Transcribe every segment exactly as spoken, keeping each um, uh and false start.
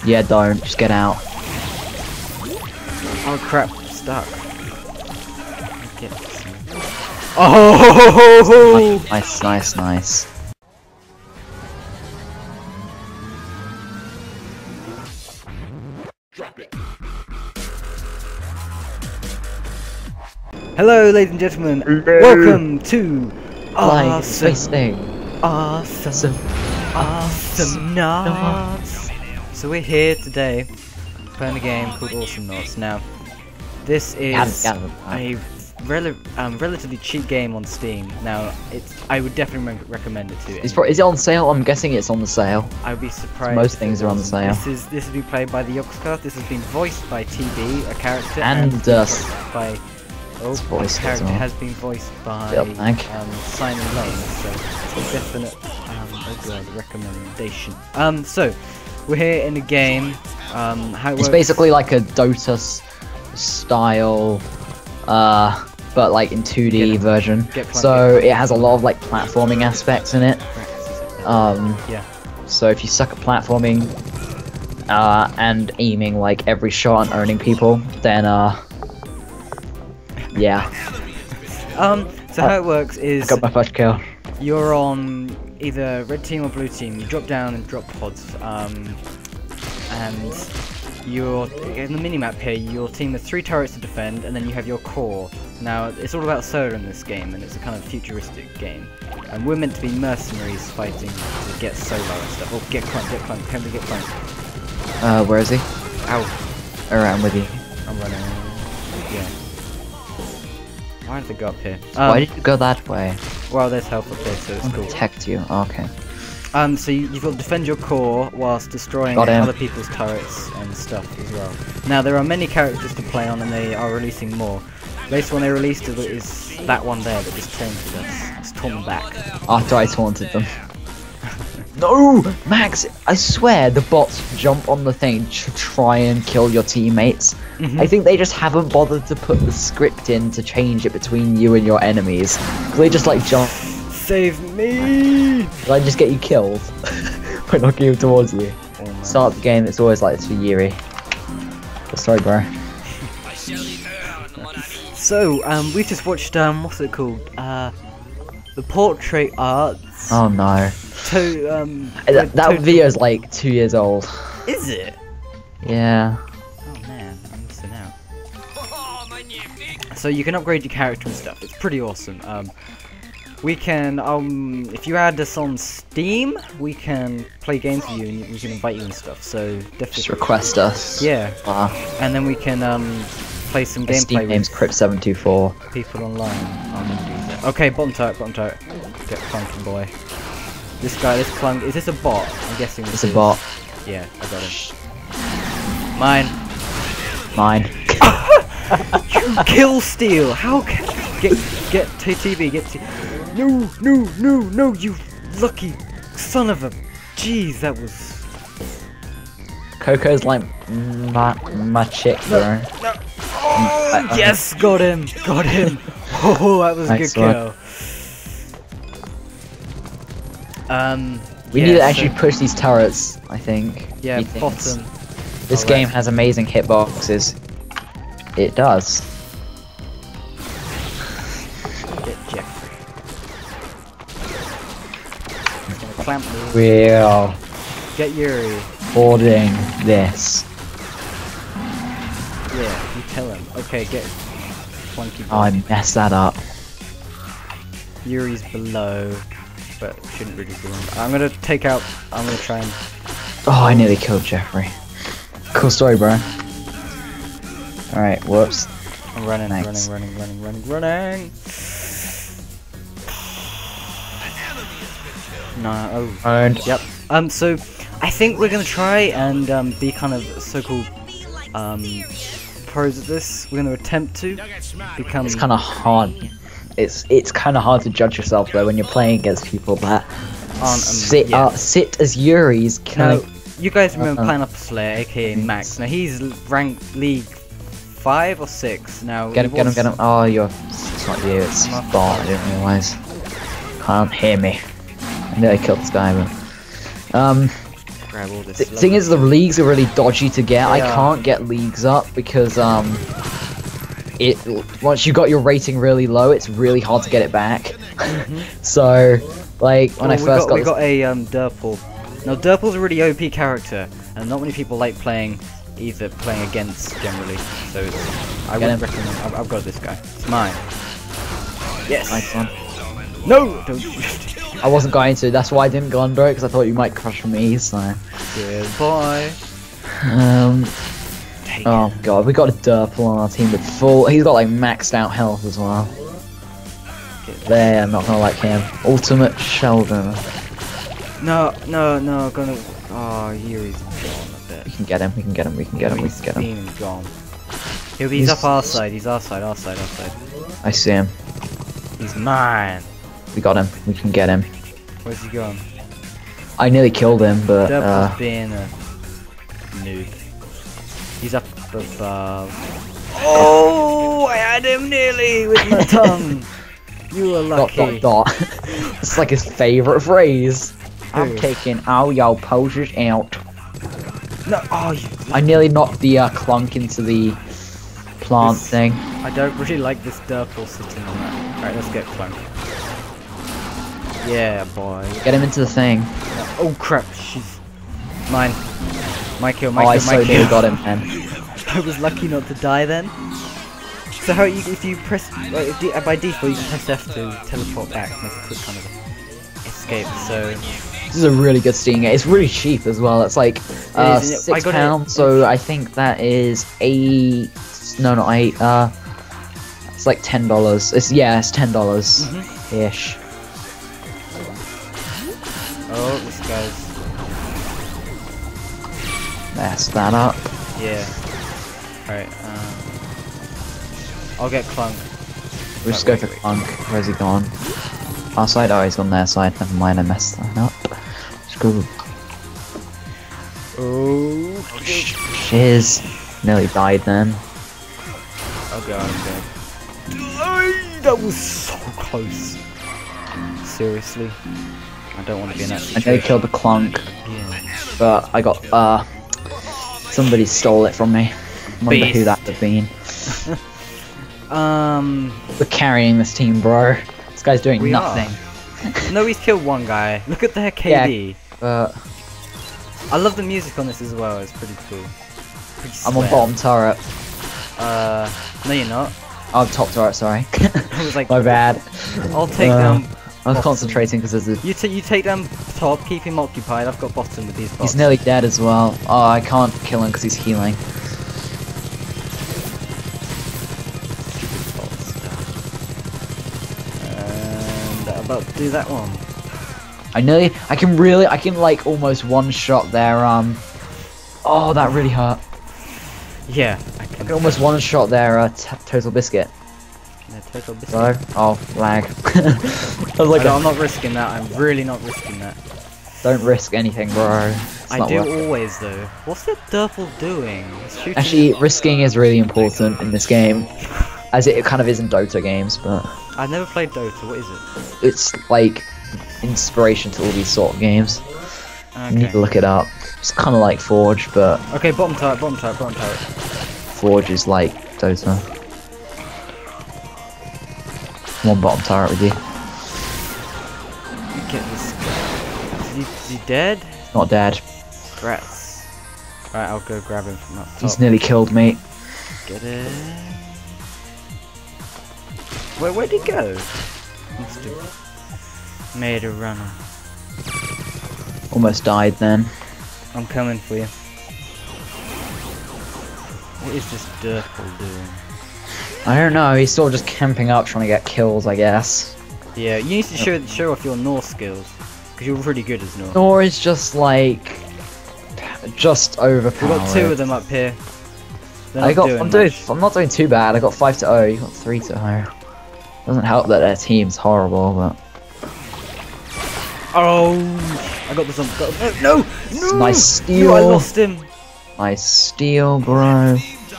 Yeah, don't. Just get out. Oh crap, stuck. Get some. Oh! Nice, nice, nice. Hello, ladies and gentlemen. Hello. Welcome to Like Awesome, space thing. Awesome, Awesome Knots. So we're here today playing a game called Awesome Knots. Now, this is Yeah, yeah, a rel um, relatively cheap game on Steam. Now, it's I would definitely re recommend it to you. Is, is it on sale? I'm guessing it's on the sale. I'd be surprised. Most if things it are on wasn't. sale. This is this has been played by the Yogscast. This has been voiced by T B, a character, And, and uh, voiced by oh, it's the voiced as character well. has been voiced by Yep, thank. um, Simon Lane. So it's a definite um, oh god, recommendation. Um, so we're here in a game. Um, how it It's works. basically like a Dota s style, uh, but like in two D Get- version. get plugged So in. it has a lot of like platforming aspects in it. Um, yeah. so if you suck at platforming, uh, and aiming like every shot and earning people, then uh, yeah, Um, so how it works is got my first kill. you're on either red team or blue team. You drop down and drop pods. Um, and you're in the minimap here. Your team has three turrets to defend, and then you have your core. Now it's all about solar in this game, and it's a kind of futuristic game. And we're meant to be mercenaries fighting to get solar and stuff. Oh, get clunked, get clunked, Henry, get clunked. Uh, where is he? Ow, Alright, I'm with you. I'm running. Yeah. Why did they go up here? Why Um, did you go that way? well, there's health up there, so it's I'll cool. protect you. Okay. Um, so you, you've got to defend your core whilst destroying Got him. other people's turrets and stuff as well. Now there are many characters to play on, and they are releasing more. Latest one they released is, is that one there that just taunted us. It's torn back. After I taunted them. No, Max! I swear the bots jump on the thing to try and kill your teammates. Mhm. I think they just haven't bothered to put the script in to change it between you and your enemies. They just like jump, Save me! like just get you killed by knocking him towards you. Oh, man. Start the game, it's always like this for Yuri. But sorry, bro. So, um, we've just watched, um, what's it called? Uh, the Portrait Arts. Oh no. To, um... That, that to- video's like two years old. Is it? Yeah. Oh man, I'm missing out. So you can upgrade your character and stuff. It's pretty awesome. Um, we can, um, if you add us on Steam, we can play games with you and we can invite you and stuff. So Just definitely, request us. yeah. Uh, And then we can um play some my Steam gameplay name's with Crypt seven two four. people online. I'm gonna do that. Okay, bottom turret, bottom turret. Get clunking boy. This guy, this clunk. Is this a bot? I'm guessing this It's a is. bot. Yeah, I got him. Mine. Mine. Kill steal. How can get get T T V get T No, no, no, no, you lucky son of a jeez, that was Coco's like my my chick, bro. no. Oh, yes, got him. Got him. Oh, that was a Nice good one. kill. Um We yeah, need to so- actually push these turrets, I think. yeah, He thinks. bottom. This Oh, game right. has amazing hitboxes. It does. Get Jeffrey. He's gonna clamp me. We're Get Yuri. hoarding this. Yeah, you tell him. Okay, get Flunky Oh, I messed that up. Yuri's below, but shouldn't really be on. I'm gonna take out. I'm gonna try and. Oh, I nearly killed Jeffrey. Cool story, bro. Alright, whoops. I'm running, Thanks. running, running, running, running, running. No. Oh. And Yep. Um. So, I think we're gonna try and um be kind of so-called um pros at this. We're gonna attempt to become. it's kind of hard. It's it's kind of hard to judge yourself though when you're playing against people that Aren't, um, sit yeah. uh, sit as Yuri's. Kind No, you guys remember Uh-uh. Planet Slayer, aka Max. Now he's ranked League five or six. Now Get he him, get him, was- get him. Oh, you're. It's not you, it's I'm not- Bart. I didn't realise. Can't hear me. I nearly killed this guy, but. Um. grab all this. The thing is, the leagues are really dodgy to get. I Yeah. can't get leagues up because um, it once you got your rating really low, it's really hard to get it back. So, like when Oh, I we first got, got, we this, got a um Durple. Now Durple's a really O P character, and not many people like playing either playing against generally. So it's, I Get would him. recommend. I've, I've got this guy. It's mine. Yes. nice one. No. Don't. I wasn't going to. That's why I didn't go under it because I thought you might crush me. So, Goodbye. um, Take oh it. god, we got a Durple on our team with full. He's got like maxed out health as well. Get- There, not gonna like him. Ultimate Sheldon. No, no, no. Gonna. Oh, Yuri's gone a bit. We can get him. We can get him. We can get him. We He's can get him. been gone. He'll be. He's, He's- up our side. He's our side. Our side. Our side. I see him. He's mine. We got him. We can get him. Where's he gone? I nearly killed him, but Durple's uh, being a noob. He's up above. Oh, I had him nearly with my tongue. You were dot lucky. dot dot. It's like his favorite phrase. I'm Who? taking all y'all posers out. No, oh, you, I nearly knocked the uh, clunk into the plant This- thing. I don't really like this Durple sitting on that. Alright, let's get Clunk. Yeah, boy. Get him into the thing. Oh crap, she's mine. My kill, my Oh, I kill, so my nearly kill. got him then. I was lucky not to die then. So how you, if you press, like, if de by default you can press F to teleport back, make a quick kind of escape, so... This is a really good Steam game. It's really cheap as well. It's like uh, is, isn't it? I six got it- pounds. So I think that is eight. No, not eight. Uh, it's like ten dollars. It's yeah, it's ten dollars Mhm. ish. Oh, this guy's... Mess that up. Yeah. Alright, um... I'll get Clunk. We'll just Wait, go wait, for wait. Clunk. Where's he gone? Our side? Oh, he's on their side. Never mind, I messed that up. Screw. Oh, Shiz. Nearly died then. I'll go, I'll go. Ay, that was so close. Seriously. I don't want to be in that I situation. nearly killed the Clunk, Yeah. but I got, uh, somebody stole it from me. Wonder who Beast. that would have been. Um, We're carrying this team, bro. This guy's doing We nothing. no, he's killed one guy. Look at their K D. But I love the music on this as well. It's pretty cool. Pretty I'm on swear. bottom turret. Uh, no, you're not. Oh, top turret, sorry. I was like, My bad. I'll take Uh, down. I was bottom. concentrating because there's a... You take you take down top, keep him occupied. I've got bottom with these bots. He's nearly dead as well. Oh, I can't kill him because he's healing. And I'm about to do that one. I nearly... I can really... I can, like, almost one-shot their, um... Oh, that really hurt. Yeah, I I can. can almost one-shot their, uh, t Total Biscuit. Yeah, total biscuit. So... Oh, lag. I was like, I am not risking that. I'm really not risking that. don't risk anything, bro. It's I not do worth it. always though. What's that Durple doing? He's shooting. Actually, risking is really important in this game. As it kind of is in Dota games, but... I've never played Dota. What is it? It's like inspiration to all these sort of games. You need Okay. to look it up. It's kind of like Forge, but Okay, bottom turret, bottom turret, bottom turret. Forge is like Dota. One bottom turret with you. Get this guy. Is he, is he dead? Not dead. Grats. Right, I'll go grab him from up top. He's nearly killed me. Get it. Where, where'd he go? Must have made a runner. Almost died then. I'm coming for you. What is this Durple doing? I don't know. He's sort of just camping up, trying to get kills, I guess. Yeah, you need to show show off your Norse skills, because you're really good as Norse. Nor is just like just overpowered. We've got two of them up here. They're I not got. doing I'm doing. much. I'm not doing too bad. I got five to oh. You got three to oh. Doesn't help that their team's horrible, but Oh, I got this on. Got, no, no, no! Nice No, steal. I lost him. nice steal, bro.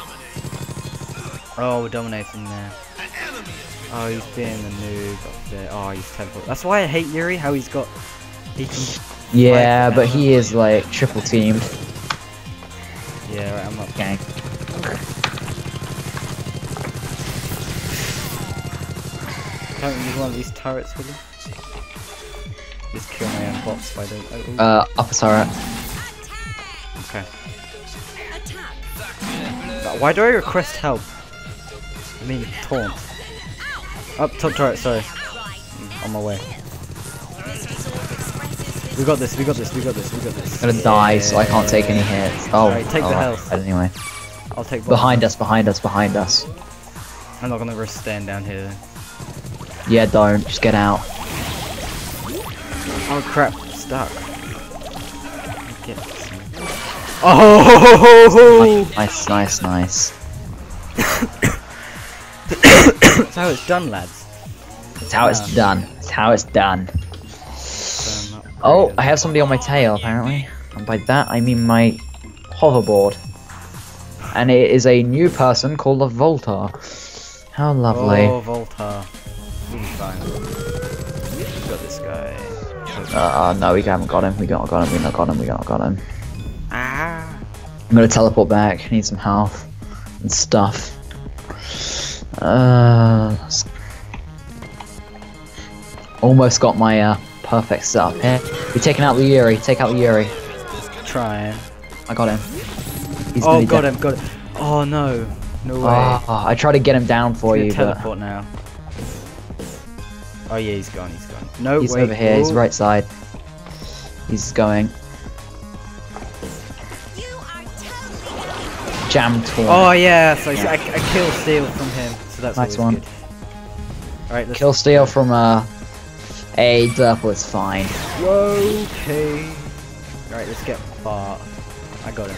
Oh, we're dominating there. Oh, he's being a noob up there. Oh, he's terrible. That's why I hate Yuri. How he's got He can. Yeah, Like, but uh, he is like triple teamed. Yeah, right, I'm up. Gang. Can't use one of these turrets, will you? Just kill my own bots by the. Oh, oh. Uh, upper turret. Okay. But why do I request help? I mean, taunt. Up top turret, sorry. Mm, on my way. We got this, we got this, we got this, we got this. I'm gonna die, so I can't take any hits. Oh, Alright, take the alright, health. Anyway, I'll take one. behind us, behind us, behind us. I'm not gonna risk staying down here. Yeah, don't. Just get out. Oh crap, stuck. Get some. Oh! Nice, nice, nice. That's how it's done, lads. That's how it's done. That's how it's done. Um, Oh, I have somebody on my tail, apparently. And by that, I mean my hoverboard. And it is a new person called a Volta. How lovely. Oh, Volta. Really fine. Got this guy. Uh, no, we haven't got him. We got got him. We not got him. We not got him. Ah. I'm gonna teleport back. Need some health and stuff. Uh, almost got my uh, perfect setup here. We're taking out the Yuri. Take out the Yuri. Trying. I got him. He's Oh, gonna be got dead. him, got him. Oh no. No way. Oh, I tried to get him down for He's you, gonna but teleport now. Oh yeah, he's gone, he's gone. No, he's wait. over here. He's oh. right side. He's going. Jam torn. Oh yeah, so I, I kill steal from him, so that's Nice always one. good. Alright, let's Kill steal from uh, a Durple is fine. Okay. Alright, let's get Bart. I got him.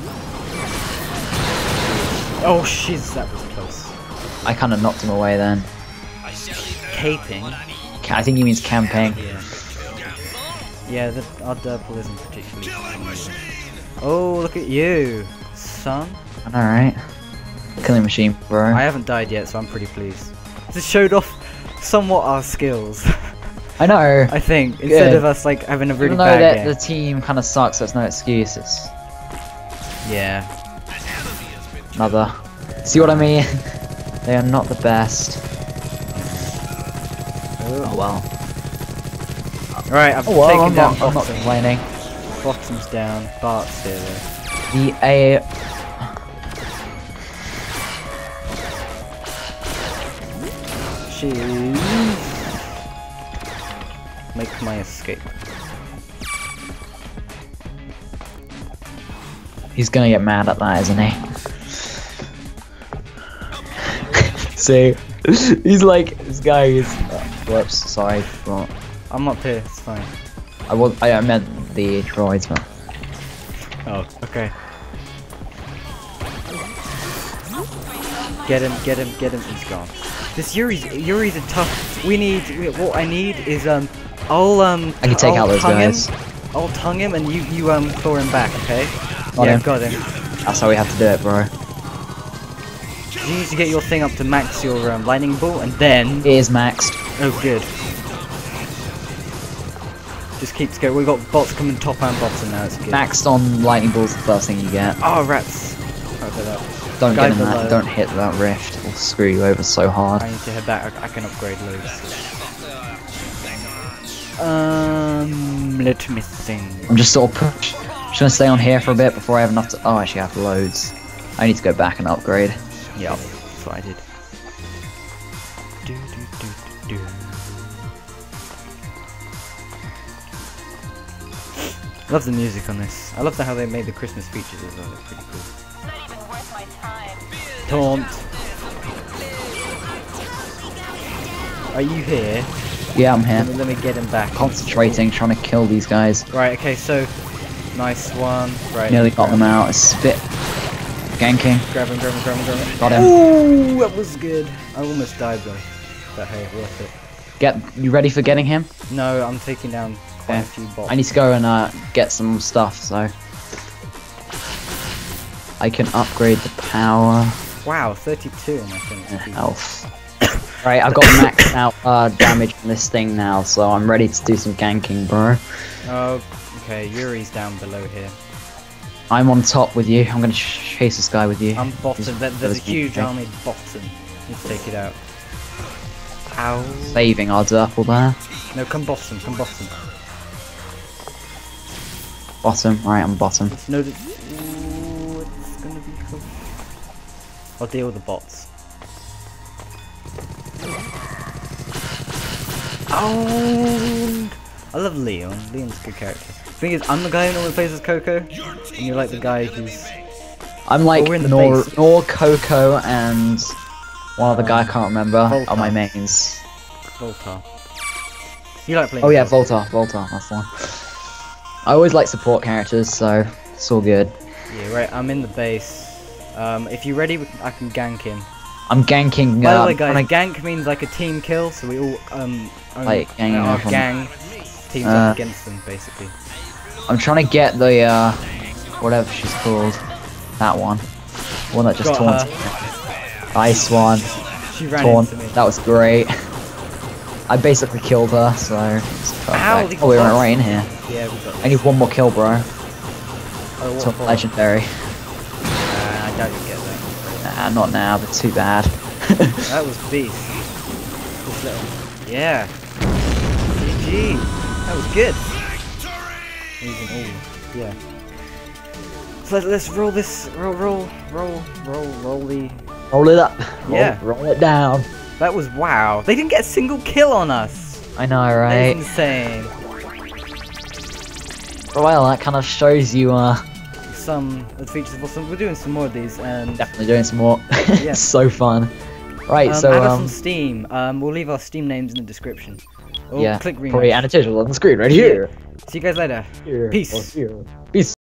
Oh shiz, that was close. I kind of knocked him away then. Caping? Ca- I think he means camping. Yeah. Yeah, the, our Durple isn't particularly familiar. Oh, look at you, son. Alright. Killing machine, bro. I haven't died yet, so I'm pretty pleased. This showed off somewhat our skills, I know. I think, instead Good. of us like having a really Even though bad that game. the team kind of sucks, that's no excuses. Yeah. Another. See what I mean? They are not the best. Oh well. Right, I've Oh well, taken I'm down not, I'm not Bottom. complaining. Bottom's down, Bart's here though. The A. Jeez. Make my escape. He's gonna get mad at that, isn't he? See, he's like this guy is. Uh, whoops, sorry. But I'm up here, it's fine. I was. I meant the droids, but Oh, okay. Get him, get him, get him, he's gone. This Yuri's, Yuri's a tough, we need, what I need is, um, I'll, um, I can take I'll out those tongue guys. Him, I'll tongue him and you, you, um, claw him back, okay? Got yeah, him. got him. That's how we have to do it, bro. You need to get your thing up to max your, um, lightning ball and then, It is maxed. oh good. Just keeps going, we've got bots coming top and bottom now, it's good. Maxed on lightning balls, the first thing you get. Oh, rats. Right, for that. Don't Guy get in below. that. Don't hit that rift. It'll screw you over so hard. I need to head back. I, I can upgrade loads. Um, let me think. I'm just sort of push. Just gonna stay on here for a bit before I have enough to. Oh, actually, I have loads. I need to go back and upgrade. Yep, that's what I did. Do, do, do, do, do. Love the music on this. I love the, how they made the Christmas features as well. They're pretty cool. Taunt. Are you here? Yeah, I'm here. Let me, let me get him back. Concentrating, trying to kill these guys. Right, okay, so nice one. Right. Nearly got them out. A spit. Ganking. Grab him, grab him, grab him, grab him. Got him. Ooh, that was good. I almost died though. But hey, worth it. Get. You ready for getting him? No, I'm taking down quite Okay. a few bots. I need to go and uh, get some stuff, so I can upgrade the power Wow, thirty-two on my thing. and health. Right, I've got maxed out uh, damage on this thing now, so I'm ready to do some ganking, bro. Oh, okay, Yuri's down below here. I'm on top with you. I'm gonna ch chase this guy with you. I'm bottom. There, there's a huge Okay. army bottom. Need to take it out. Ow. Saving our Durple there. No, come bottom, come bottom. Bottom, right, I'm bottom. No, th- ooh, it's gonna be cool. I'll deal with the bots. Oh, I love Leon. Leon's a good character. Thing is, I'm the guy who normally plays as Coco, and you're like the guy who's. I'm like Oh, we're in the Nor, base. Nor, Coco, and one other guy I Um, can't remember are Voltar. my mains. Voltar. You like playing? Oh yeah, as Voltar, Voltar, that's the one. I always like support characters, so it's all good. Yeah, right. I'm in the base. Um, if you're ready, we can, I can gank him. I'm ganking. By the uh, way, guys, trying to- gank means like a team kill, so we all um, um Like, ganging our up on- gang teams Uh, up against them, basically. I'm trying to get the uh, whatever she's called, that one, one that just Got taunted her. me. Ice one, She ran taunt. into me. That was great. I basically killed her, so it's Ow, perfect. these Oh, we went bots. right in here. Yeah, we got. I need one more kill, bro. Oh, what It's for? legendary. Uh, I doubt you get that. Nah, not now. They're too bad. That was beast. This little. Yeah. G G. That was good. Even all. Yeah. So let's, let's roll this. Roll, roll, roll, roll, roll the. Roll it up. Roll, Yeah. Roll it down. That was wow. They didn't get a single kill on us. I know, That right? is insane. Well, that kind of shows you, uh, Some of the features of awesome. We're doing some more of these, and definitely doing some more. Yeah. It's so fun. Right, um, so, add us um, on Steam. Um, we'll leave our Steam names in the description. Or yeah, click probably rematch. annotations on the screen right here. See you guys later. Here. Peace. Or here. Peace.